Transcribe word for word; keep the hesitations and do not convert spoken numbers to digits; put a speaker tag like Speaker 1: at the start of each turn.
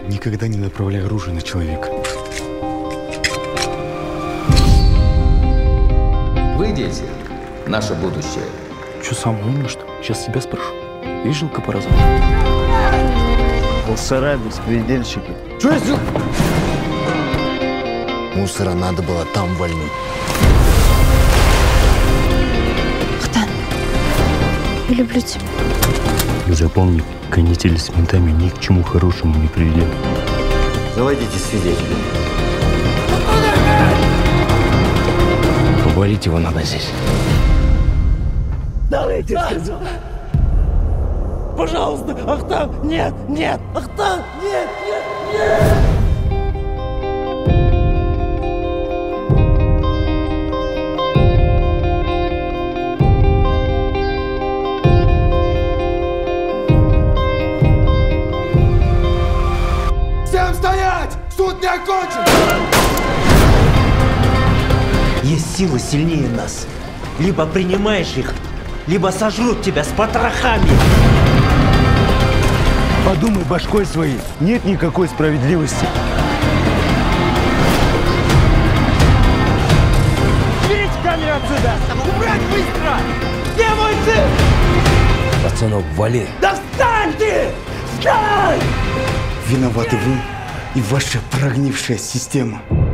Speaker 1: Никогда не направляй оружие на человека.
Speaker 2: Вы, дети, наше будущее.
Speaker 3: Че, самый умный, что ли? Сейчас себя спрошу. Видел капораза?
Speaker 4: Мусора, беспредельщики.
Speaker 3: Что я сделал?
Speaker 1: Мусора надо было там вальнуть.
Speaker 5: Ахтан, я люблю тебя.
Speaker 3: Запомни, канители с ментами ни к чему хорошему не приведет.
Speaker 4: Заводите свидетелей.
Speaker 3: Повалить его надо здесь.
Speaker 4: Давайте, сказал. Пожалуйста, Ахтан, нет, нет, Ахтан, нет, нет, нет.
Speaker 6: Всем стоять! Суд не окончен!
Speaker 4: Есть силы сильнее нас. Либо принимаешь их, либо сожрут тебя с потрохами.
Speaker 7: Подумай башкой своей, нет никакой справедливости.
Speaker 4: Берите камеру отсюда! Убрать быстро! Где мой сын?
Speaker 3: Пацанок, вали.
Speaker 4: Да встань ты! Встань!
Speaker 1: Виноваты вы и ваша прогнившая система.